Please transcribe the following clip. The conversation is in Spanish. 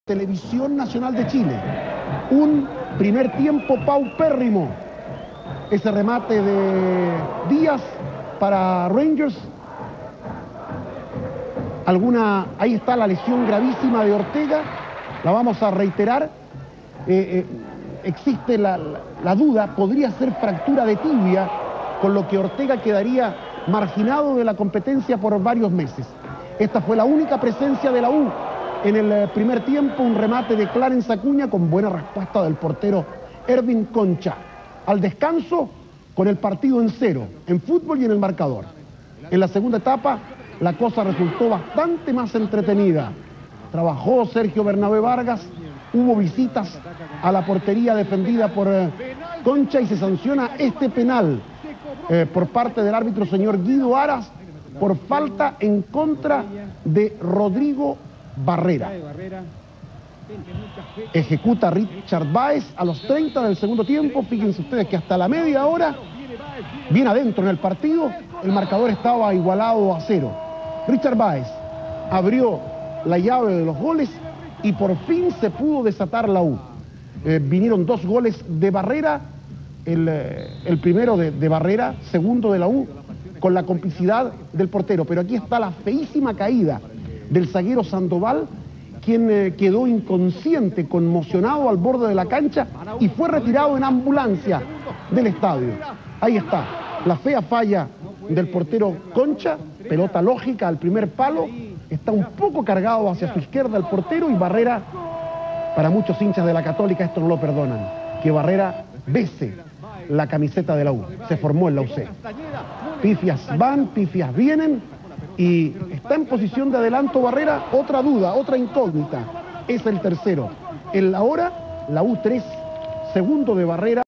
Televisión Nacional de Chile. Un primer tiempo paupérrimo. Ese remate de Díaz para Rangers. Ahí está la lesión gravísima de Ortega. La vamos a reiterar. Existe la duda, podría ser fractura de tibia, con lo que Ortega quedaría marginado de la competencia por varios meses. Esta fue la única presencia de la U en el primer tiempo, un remate de Clarence Acuña con buena respuesta del portero Ervin Concha. Al descanso, con el partido en cero, en fútbol y en el marcador. En la segunda etapa, la cosa resultó bastante más entretenida. Trabajó Sergio Bernabé Vargas, hubo visitas a la portería defendida por Concha y se sanciona este penal por parte del árbitro señor Guido Aras por falta en contra de Rodrigo Barrera. Ejecuta Richard Báez a los 30 del segundo tiempo. Fíjense ustedes que hasta la media hora, bien adentro en el partido, el marcador estaba igualado a 0. Richard Báez abrió la llave de los goles y por fin se pudo desatar la U. Vinieron 2 goles de Barrera, el primero de Barrera, segundo de la U, con la complicidad del portero. Pero aquí está la feísima caída del zaguero Sandoval, quien quedó inconsciente, conmocionado al borde de la cancha y fue retirado en ambulancia del estadio. Ahí está, la fea falla del portero Concha, pelota lógica al primer palo, está un poco cargado hacia su izquierda el portero y Barrera, para muchos hinchas de la Católica esto no lo perdonan, que Barrera bese la camiseta de la U, se formó en la UC. Pifias van, pifias vienen y está en posición de adelanto Barrera. Otra duda, otra incógnita, es el tercero. En la hora, la U 3, segundo de Barrera.